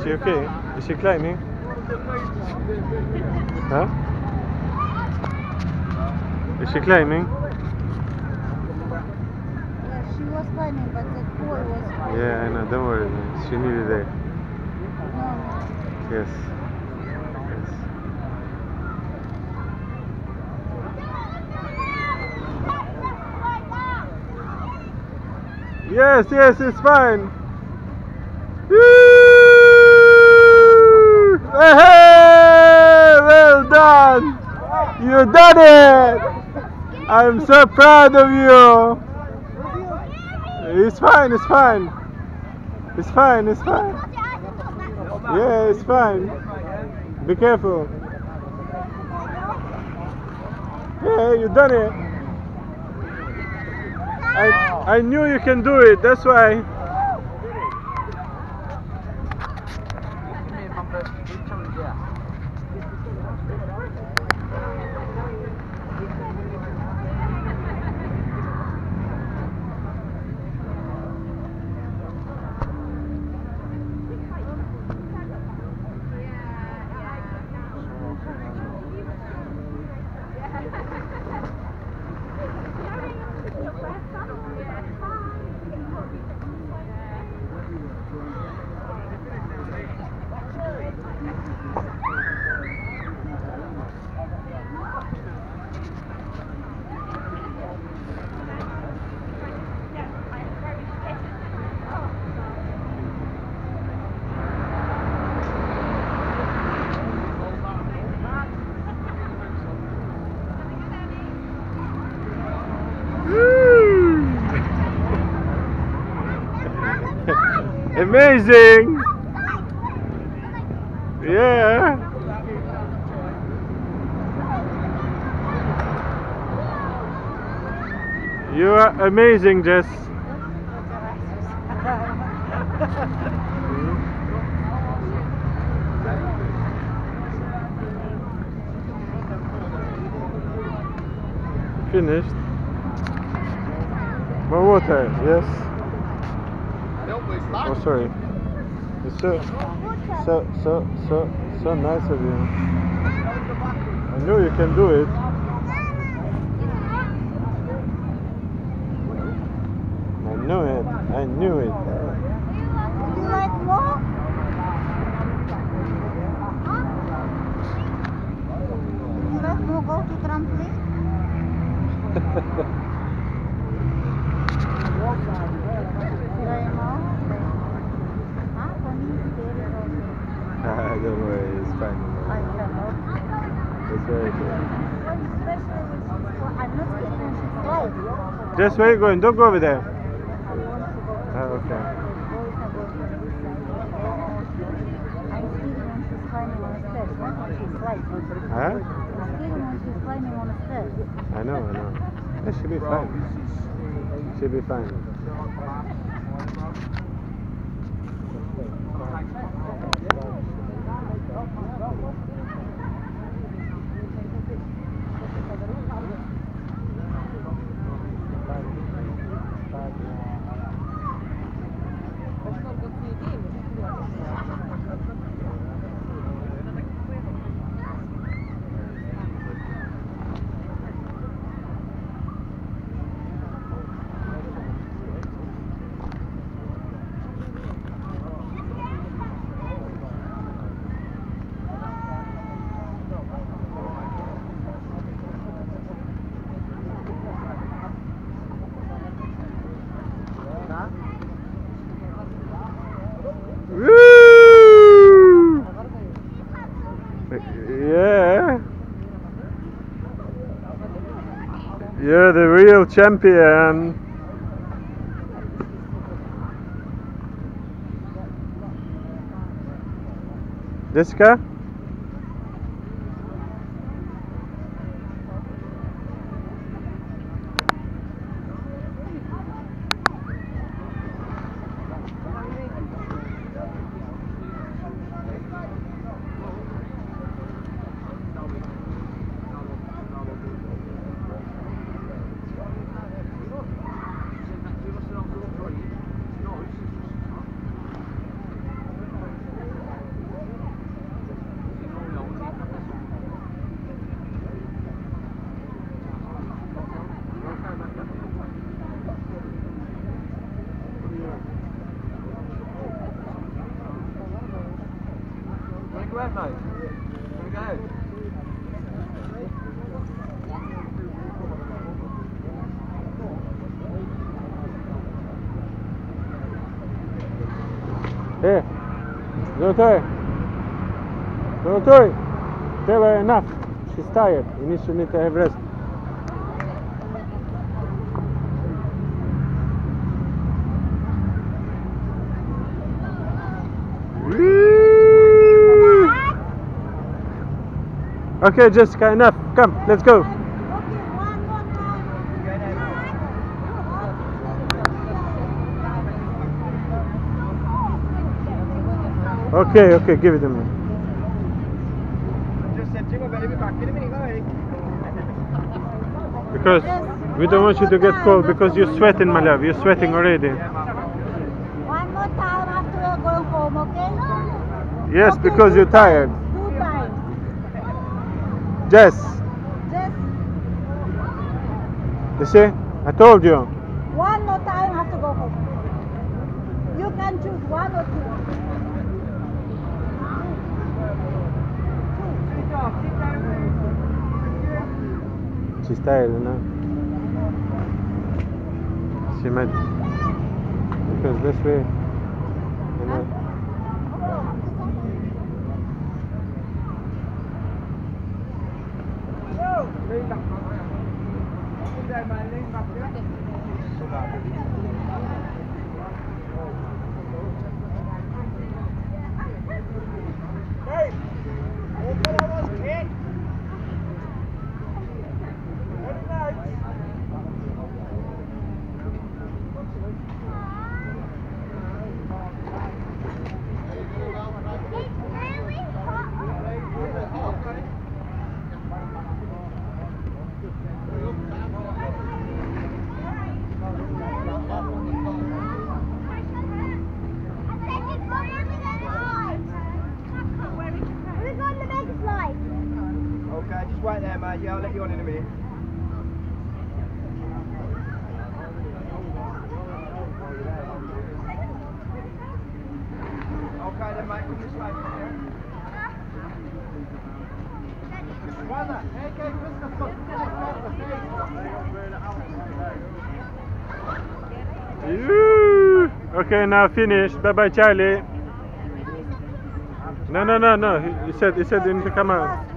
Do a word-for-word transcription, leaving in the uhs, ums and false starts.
she okay? Is she climbing? Huh? Is she climbing? Yeah, she was climbing, but the boy was... Yeah, I know, don't worry, man. She needed it. No, no. Yes. Yes. Yes, yes, it's fine. Woo! Hey, well done. You done it. I'm so proud of you. It's fine, it's fine. It's fine, it's fine. Yeah, it's fine. Be careful. Yeah, you done it. I I knew you can do it. That's why. Amazing! Yeah! You are amazing, Jess. Finished? More water, yes. Oh, sorry. It's so, so, so, so, so nice of you. I knew you can do it. I knew it. I knew it. Would you like more? Would you like more? Go to trampoline? Don't worry, it's fine. It's very good. I'm not kidding when she's slides. Just where you going? Don't go over there. Oh, okay. I'm kidding when she's climbing on the stairs, not when she's slides. Huh? I'm kidding when she's climbing on the stairs. I know, I know. It should be fine. Should be fine. Woo! Yeah. You're the real champion. Jessica? Hey, Zotoy. Zotoy. Tell her enough. She's tired. You need, she need to have rest. Okay, Jessica, enough. Come, let's go. Okay, okay, give it to me. Because we don't want you to get cold because you're sweating, my love. You're sweating already. One more time after you're going home, okay? Yes, Okay, because two you're tired. times, Two times. Jess, Just you see? I told you. one more time have to go home. You can choose one or two. She's tired, you know? She might. Because this way, you know. Okay, just wait there, mate. Yeah, I'll let you on in a minute. Okay then, mate. Come this way. Yoo! Okay, now finish. Bye bye, Charlie. No, no, no, no. He, he said, he said, you need to come out.